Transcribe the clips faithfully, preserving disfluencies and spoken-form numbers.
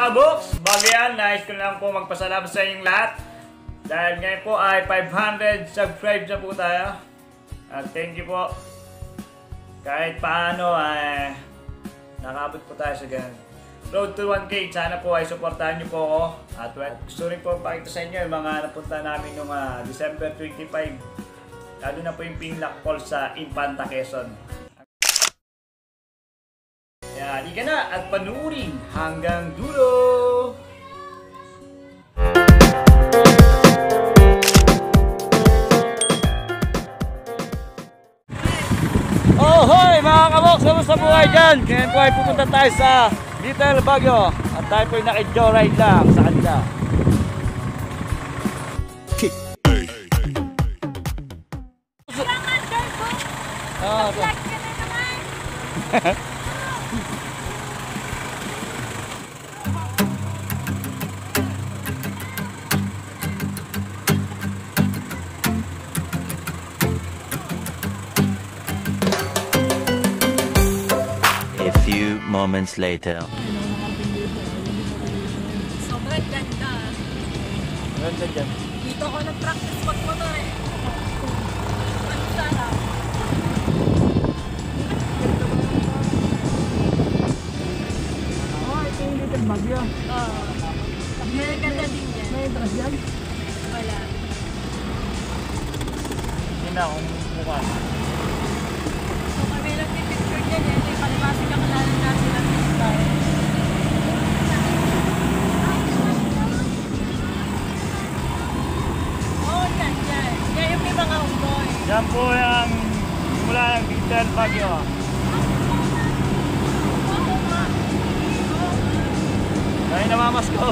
mga Bukz, bago yan, nais ko lang po magpasalamat sa inyong lahat. Dahil ngayon po ay five hundred subscribes na po tayo. At thank you po. Kahit paano ay nakabot po tayo sa ganun. Road to one K, sana po ay supportahan nyo po ako. At gusto rin po pakita sa inyo yung mga napunta namin noong uh, December twenty-five. Lalo na po yung Pinlock Falls sa Infanta, Quezon. Kaya halika na at panuurin hanggang dulo! Oh, hoy mga kabok! Kamusta po kayo dyan? Ngayon po ay pupunta tayo sa Little Baguio. At tayo po ay naki-joyride lang sa kanila. Oh, A few moments later. Sobrang ganda. Ganda dyan. Dito ako nag-practice mag-motor eh. Ang sarap. Oh, ito yung Little Baguio. Oo. May ganda din yan. May interest yan? Wala. Hindi na akong mukha. So kami lang yung picture dyan eh. Ito yung palibasig ang kalalan natin ang picture. Oo, yan, yan. Yan yung may mga unggoy. Yan po yung mula ng Little Baguio. Oo nga. Kaya namamas ko.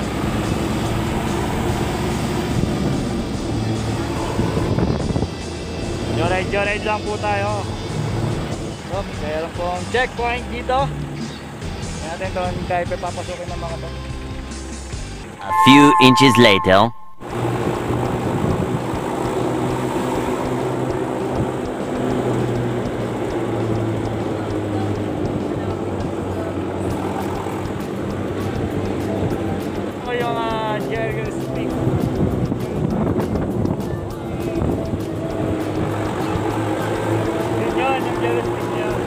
Joyride, joyride lang po tayo. So, mayroon pong checkpoint dito. Kaya natin ito, hindi tayo papasukin ng mga to. A few inches later. Ito yung uh, Jericho Stick. Yun yun, yung Jericho Stick yun.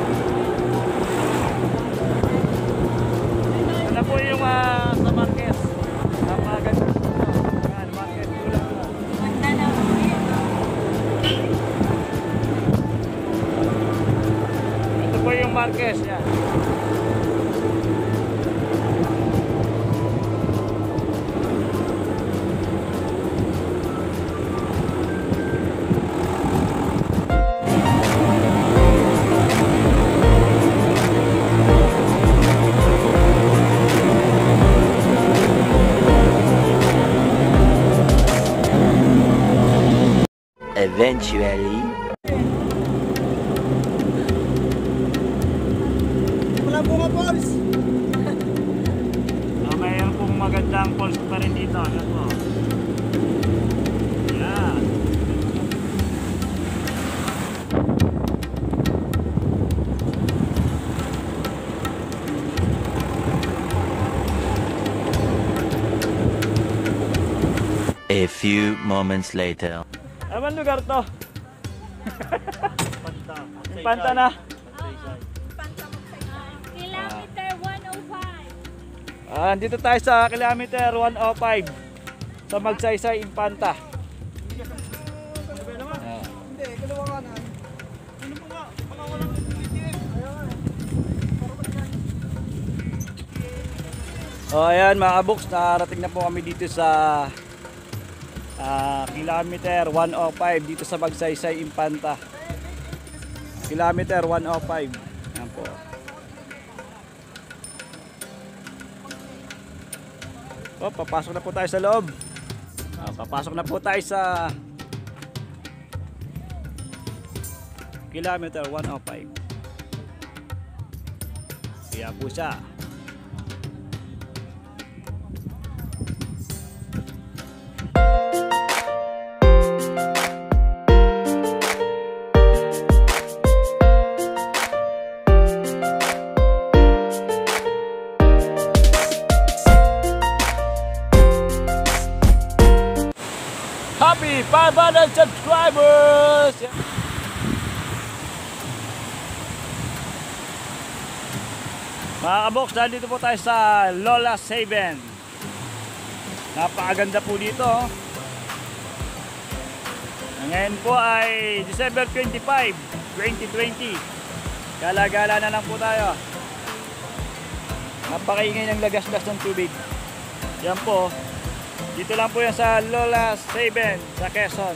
Ano po yung uh, sa Marquez? Napakaganda po ito. Yan, Marquez tulad po. Ganda na ako dito. Ito po yung Marquez, yan. Eventually. Wala po nga falls. So, mayroon pong magandang falls pa rin dito. Ano po? Yan. A few moments later. Aman lugar to? Infanta na. Kilometer one oh five. Ah, dito tayo sa kilometer one oh five sa Magsaysay, Infanta. Ah. Hindi, kalawa kanan. Ano po nga? Baka walang Oh, ayan mga Bukz, nakarating na po kami dito sa uh, kilometer one oh five dito sa Magsaysay, Infanta. Kilometer one oh five. Ayan po. Oh, papasok na po tayo sa loob. Ah, papasok na po tayo sa kilometer one oh five. Kaya po siya. happy five hundred subscribers! Mga kabukz, dito po tayo sa Lola's Haven. Napakaganda po dito. Ngayon po ay December twenty-five, twenty twenty. Gala-gala na lang po tayo. Napakaingay ng lagaslas ng tubig. Yan po. Dito lang po yan sa Lola's Haven sa Quezon.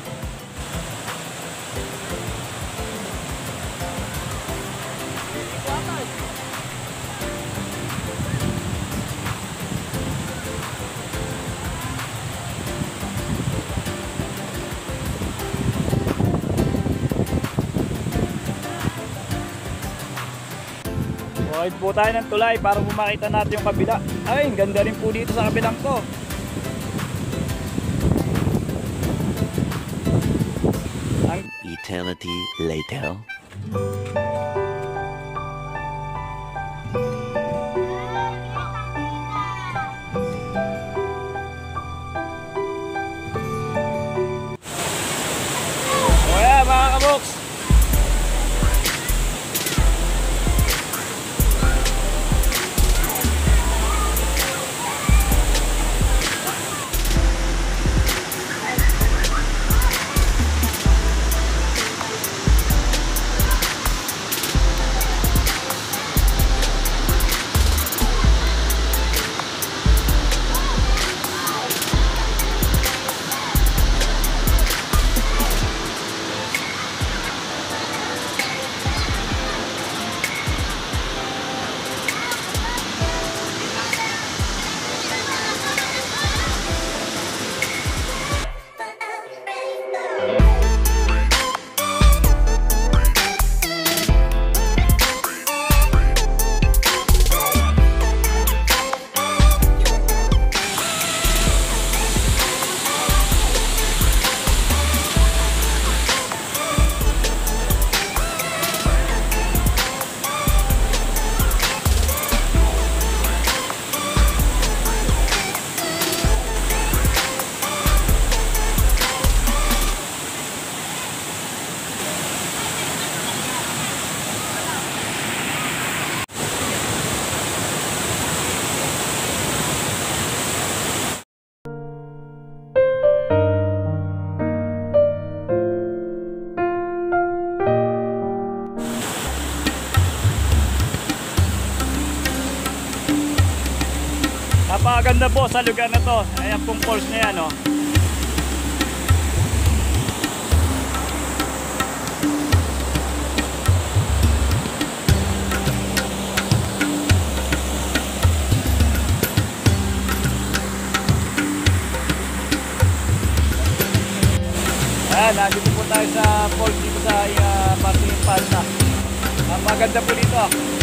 Buhay po tayo ng tulay para makita natin yung kabila. Ay, ganda rin po dito sa kabilang to. Ang Eternity later. O yan mga kabukz. Napakaganda po sa lugar na to. Ayan pong falls na yan, oh. Ayan, nandito po tayo sa falls dito sa uh, Masayang Palna. Napakaganda po dito.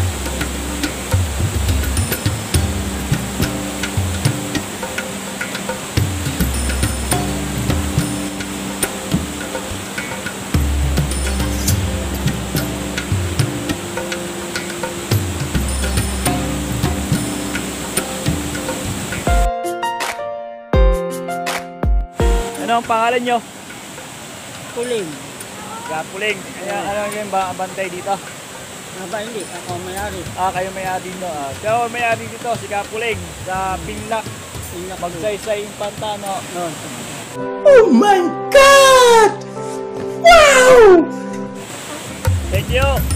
Ano ang pangalan nyo? Puling. Kapuling. Kaya ano yung ba bantay dito? Aba hindi, ako may-ari. Ah, kayo may-ari dito. Ah. So, may-ari dito si Kapuling sa Pinlak. Pinlak. Magsaysay yung pantano. No. Oh my God! Wow! Thank you!